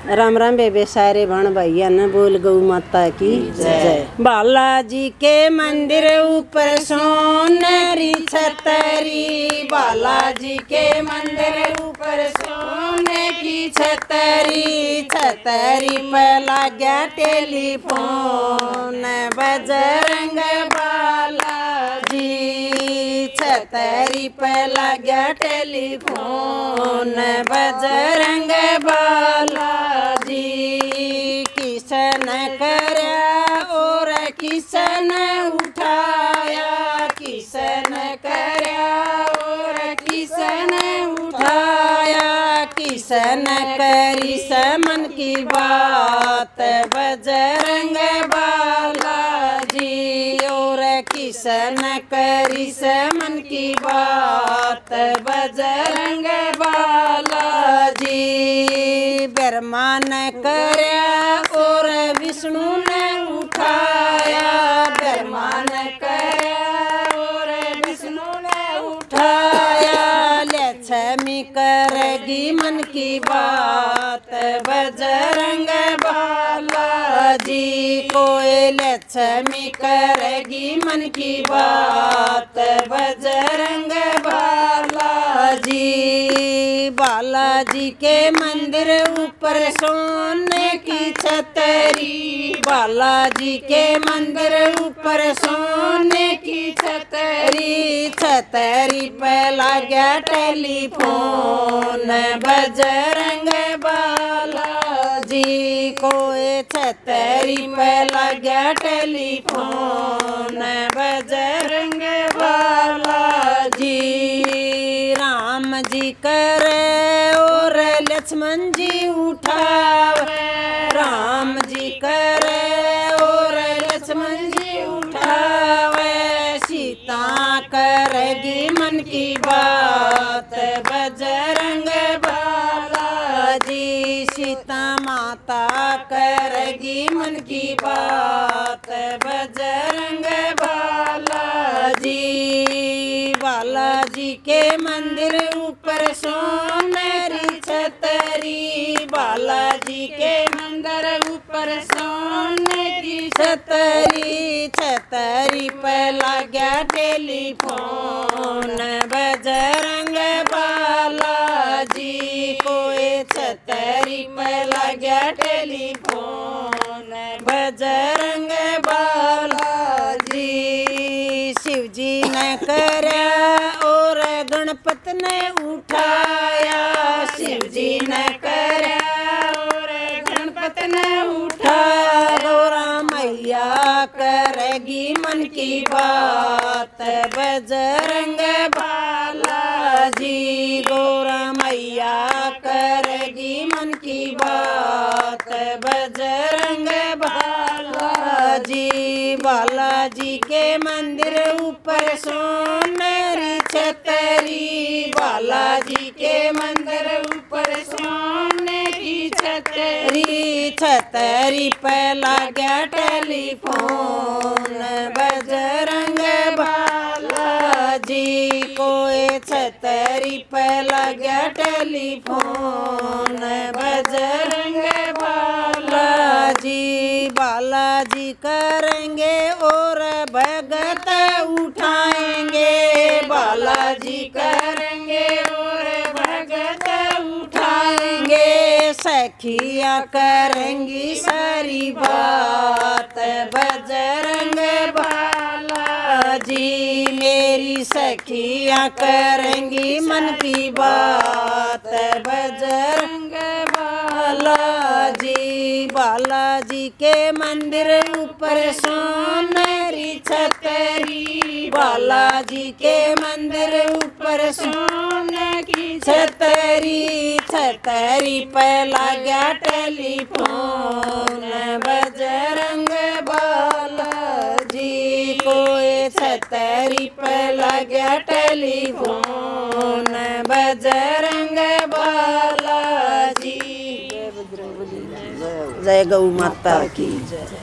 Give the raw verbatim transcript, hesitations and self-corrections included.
राम राम बेबे सारे भण भैया न बोल गौ माता की जय। बालाजी के मंदिर ऊपर सोनेरी छतरी, बालाजी के मंदिर ऊपर सोने की छतरी, छतरी पे लगा टेलीफोन बजरंग बालाजी, छतरी पे लगा टेलीफोन बजरंग बालाजी, किसन करया और किसन उठाया, किसन करया और किसन उठाया, किसन करी समन की बात बजरंग बालाजी, और किसन करी समन की बात बजरंग बालाजी, ब्रह्मा ने करया और विष्णु ने उठाया, ब्रह्मा ने करया और विष्णु ने उठाया, लक्ष्मी करेगी मन की बात बजरंग बालाजी, कोई लक्ष्मी करेगी मन की बात बजरंग बालाजी, बालाजी के मंदिर ऊपर सोने की छतरी, बालाजी के मंदिर ऊपर सोने की छतरी, छतरी पे लगा टेलीफोन बजरंग बालाजी, कोई छतरी पे लगा टेलीफोन बजरंग बालाजी, राम जी करे और लक्ष्मण जी उठावे, राम जी करे और लक्ष्मण जी उठावे, सीता करेगी मन की बात बजरंग बालाजी, सीता माता करेगी मन की बात बजरंग बालाजी, बालाजी के मंदिर ऊपर सोनेरी छतरी, बालाजी के मंदिर ऊपर सोने की छतरी, छतरी पे लगा टेलीफोन बजरंग बालाजी, कोई छतरी पे लगा टेलीफोन बजरंग बालाजी, शिव जी ने करया और गणपति ने उठाया, शिव जी ने करया और गणपति ने उठाया, गौरा मैया करेगी मन की बात बजरंग बालाजी, गौरा मैया करेगी मन की बात बजरंग बालाजी, बालाजी के मंदिर ऊपर सोनेरी छतरी, बालाजी के मंदिर ऊपर सोने की छतरी, छतरी पे लगा टेलीफोन बजरंग बालाजी, कोई छतरी पे लगा टेलीफोन बजरंग बालाजी, बालाजी करेंगे और भगत उठाएंगे, बालाजी करेंगे और भगत उठाएंगे, सखिया करेंगी सारी बात बजरंग बालाजी, मेरी सखिया करेंगी मन की बात बजरंग बालाजी, बालाजी के मंदिर ऊपर सोनेरी छतरी, बालाजी के मंदिर ऊपर सोने की छतरी, छतरी पे लगा टेलीफोन बजरंग बालाजी, कोई छतरी पे लगा टेलीफोन बजरंग बालाजी, जय गौ माता की जय।